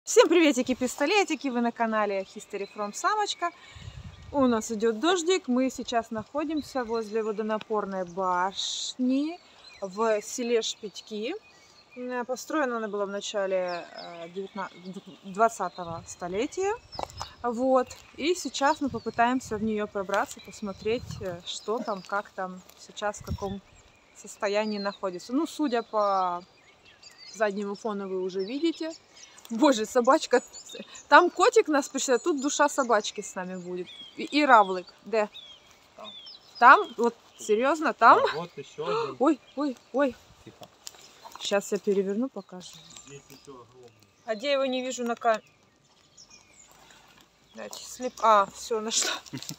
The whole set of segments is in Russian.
Всем приветики-пистолетики, вы на канале History from Самочка. У нас идет дождик, мы сейчас находимся возле водонапорной башни в селе Шпитьки. Построена она была в начале 20-го столетия. Вот. И сейчас мы попытаемся в нее пробраться, посмотреть, что там, как там сейчас, в каком состоянии находится. Ну, судя по заднему фону, вы уже видите. Боже, собачка. Там котик нас пришел, а тут душа собачки с нами будет. И равлик. Где? Там? Вот, серьезно, там? А, вот еще один. Ой. Тихо. Сейчас я переверну, покажу. Здесь еще огромный. А где я его не вижу на камере? А, все, нашла.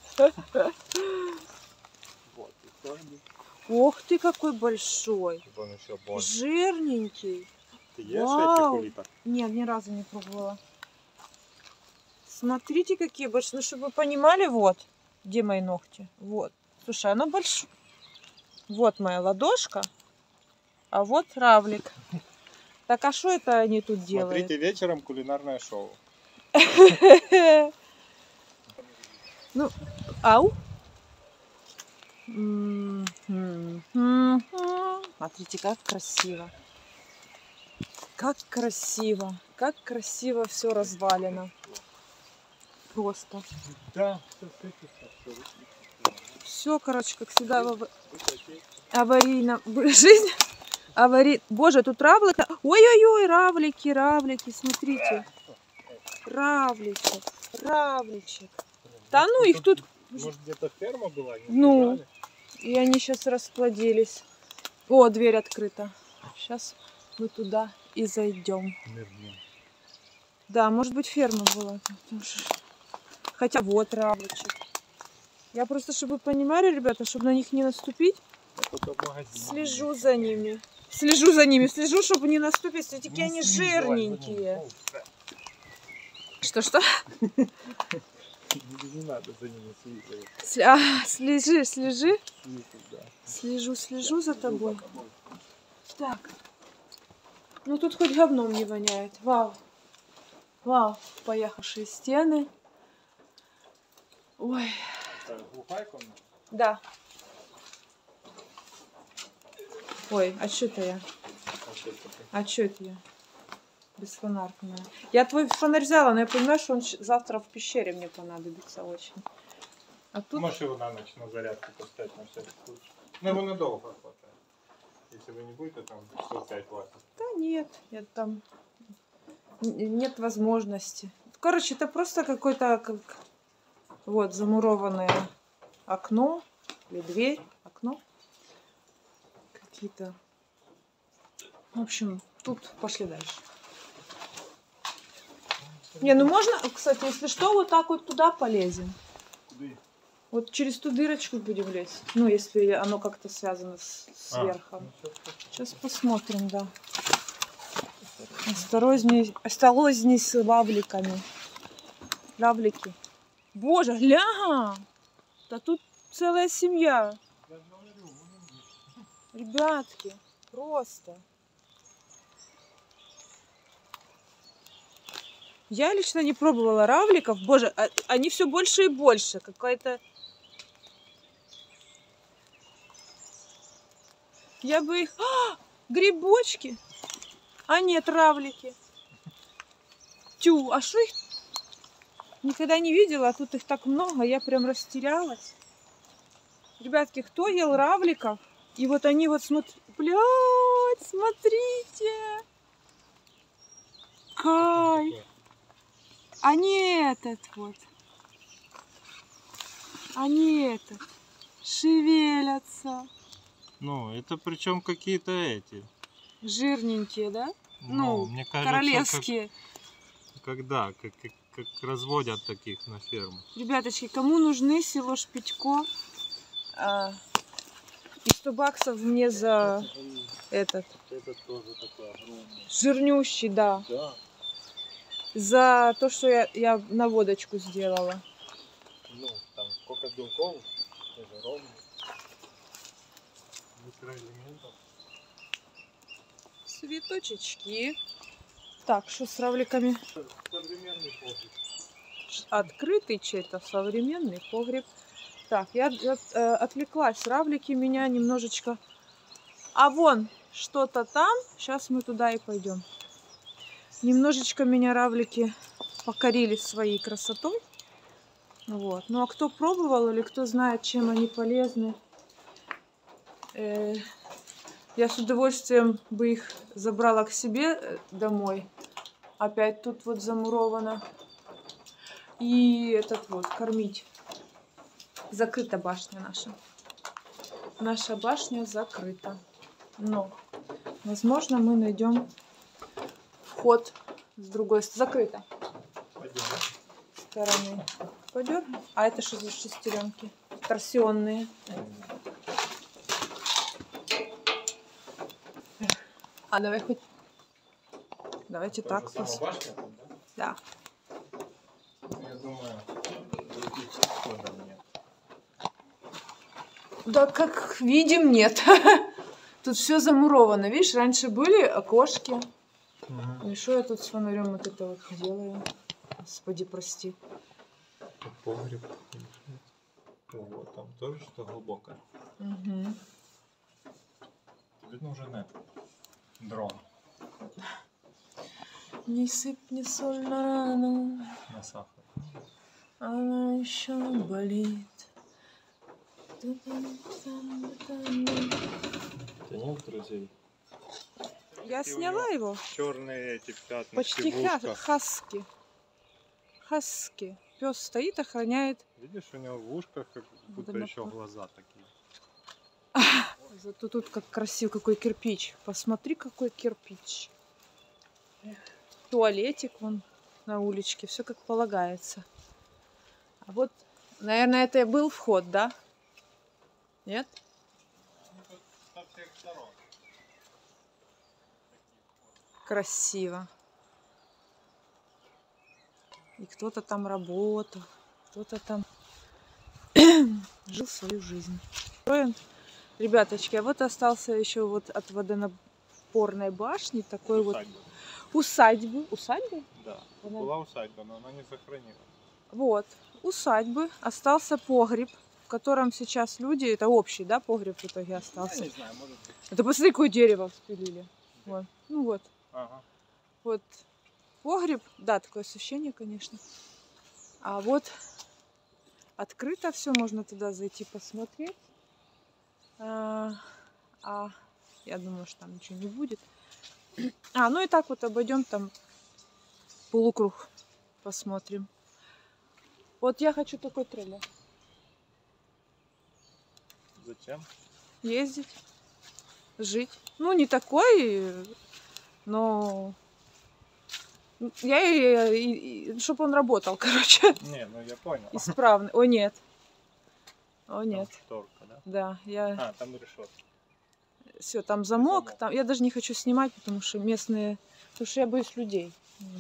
Вот, еще один. Ох ты, какой большой. Он еще больше. Жирненький. Ты ешь Вау. этих улиток? Нет, ни разу не пробовала. Смотрите, какие большие. Ну, чтобы вы понимали, вот, где мои ногти. Вот. Слушай, оно большое. Вот моя ладошка, а вот равлик. Так, а что это они тут делают? Смотрите вечером кулинарное шоу. Ну, ау. Смотрите, как красиво. Как красиво все развалено. Просто. Да, Все, короче, как всегда, аварийно. Жизнь аварий. Боже, тут равлик. Ой-ой-ой, равлики, смотрите. Равличек. Да ну их тут. Может, где-то ферма была? Ну, и они сейчас расплодились. О, дверь открыта. Сейчас мы туда и зайдем. Да, может быть, ферма была. Хотя вот равличек. Я просто, чтобы вы понимали, ребята, чтобы на них не наступить, слежу за ними. Слежу, чтобы не наступить. Смотрите, какие они жирненькие. Что? Не надо за ними следить. Слежи. Слежу за тобой. Так. Ну тут хоть говном не воняет. Вау. Поехавшие стены. Ой. Глухая комната? Да. Ой, а что это я? А что это я? Без фонарка. Я твой фонарь взяла, но я понимаю, что он завтра в пещере мне понадобится очень. А тут... Можешь его на ночь на зарядку поставить на всякий случай. Но его надолго хватает. Если вы не будете, там часов 5 хватит. Да нет, там нет возможности. Короче, это просто какое-то как... Вот замурованное окно или дверь, окно. Какие-то... В общем, тут пошли дальше. Не, ну можно, кстати, если что, вот так вот туда полезем. Куда? Вот через ту дырочку будем лезть. Ну, если оно как-то связано с верхом. Сейчас посмотрим, да. Осторожней с лавликами. Лавлики. Боже, гля! Да тут целая семья. Ребятки, просто. Я лично не пробовала равликов. Боже, они все больше и больше. Какая-то... Я бы их... Грибочки! А нет, равлики. Тю, а что их... Никогда не видела, а тут их так много. Я прям растерялась. Ребятки, кто ел равликов? И вот они вот смотрят... Блядь, смотрите! Кайф! А не этот вот. Они этот. Шевелятся. Ну, это причем какие-то эти. Жирненькие, да? Ну, мне кажется, королевские. Когда? Как разводят таких на ферму. Ребяточки, кому нужны село Шпитько? И 100 баксов мне за этот. Это тоже такой огромный. Жирнющий, да. Да. За то, что я на водочку сделала. Ну, там сколько белков, жиров, микроэлементов. Цветочечки. Так, что с равликами? Современный погреб. Открытый чей-то современный погреб. Так, я отвлеклась. Равлики меня немножечко... А вон что-то там. Сейчас мы туда и пойдем. Немножечко меня равлики покорили своей красотой. Вот. Ну а кто пробовал или кто знает, чем они полезны, я с удовольствием бы их забрала к себе домой. Опять тут вот замуровано. И этот вот, кормить. Закрыта башня наша. Наша башня закрыта. Но, возможно, мы найдем вход с другой стороны. Закрыто. Стороны. Пойдем. А это что за шестеренки? Торсионные. А давай хоть... Давайте так. Башня там, да? Да. Я думаю, других входов нет. Да, как видим, нет. Тут все замуровано. Видишь, раньше были окошки. И что я тут с фонарем вот это вот делаю? Господи, прости. Погреб. Вот, там тоже что глубоко. Угу. Тебе нужен этот дрон. Не сыпь соль на рану, На сахар. она еще болит. Ты нет друзей? Я сняла его. Черные эти пятнышки Почти в ушках. хаски. Хаски. Пес стоит, охраняет. Видишь, у него в ушках как будто Водонапор. еще глаза такие. Зато тут как красив, какой кирпич. Посмотри, какой кирпич. Туалетик вон на уличке. Все как полагается. А вот, наверное, это и был вход, да? Нет? Со всех сторон. Красиво. И кто-то там работал, кто-то там жил свою жизнь. Ребяточки, а вот остался еще вот от водонапорной башни такой вот усадьбы. Усадьбы? Да, Она... была усадьба, но она не сохранилась. Вот, усадьбы. Остался погреб, в котором сейчас люди... Это общий, да, погреб в итоге остался? Я не знаю, может быть. Это посмотри, какое дерево спилили. Вот. Ну вот. Ага. Вот погреб. Да, такое ощущение, конечно. А вот открыто все, можно туда зайти посмотреть. Я думаю, что там ничего не будет. Ну и так вот обойдем там полукруг. Посмотрим. Вот я хочу такой трейлер. Зачем? Ездить, жить. Ну, не такой, но чтобы он работал, короче. Не, ну я понял. Исправный. О, нет. О, нет. Там шторка, да? Да, я... там решетка. Все, там замок. Там... Я даже не хочу снимать, потому что местные... Потому что я боюсь людей.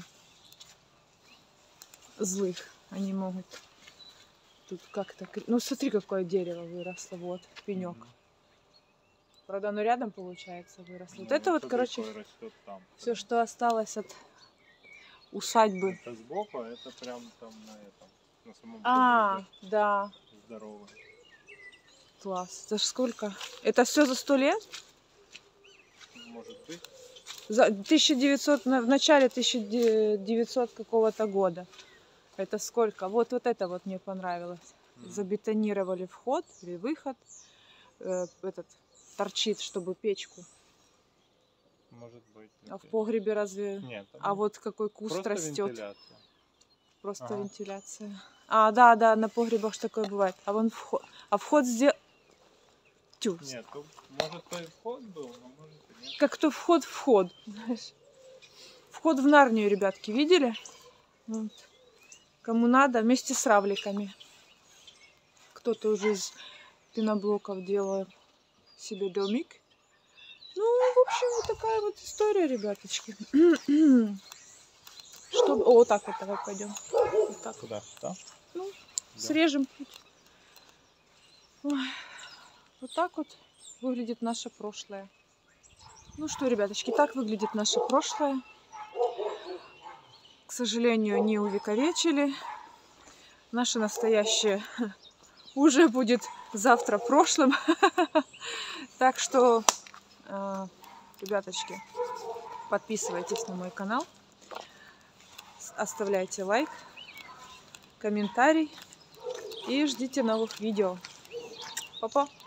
Злых. Они могут тут как-то... Ну, смотри, какое дерево выросло. Вот, пенек. Правда, оно рядом, получается, выросло. Вот это вот, короче, все, что осталось от усадьбы. Это сбоку, а это прям там на этом, на самом погребе. Да. Здорово. Класс. Это ж сколько? Это все за 100 лет? Может быть. За 1900, в начале 1900 какого-то года. Это сколько? Вот это вот мне понравилось. Забетонировали вход или выход. Этот торчит, чтобы печку. Может быть. А в погребе разве? Нет. А вот какой куст просто растет. Вентиляция. Просто вентиляция. Да, на погребах такое бывает. А вон вход. А вход сделал. Нет, тут, может, то и вход был, но может и нет. Как то вход. Знаешь. Вход в Нарнию, ребятки, видели? Вот. Кому надо, вместе с равликами. Кто-то уже из пеноблоков делает себе домик. Ну, в общем, вот такая вот история, ребяточки. Чтобы... О, вот так вот давай пойдем. Вот так. Куда? Да? Ну, да. Срежем путь. Ой. Вот так вот выглядит наше прошлое. Ну что, ребяточки, так выглядит наше прошлое. к сожалению, не увековечили. Наше настоящее уже будет завтра прошлым. Так что, ребяточки, подписывайтесь на мой канал, оставляйте лайк, комментарий и ждите новых видео. Па-па!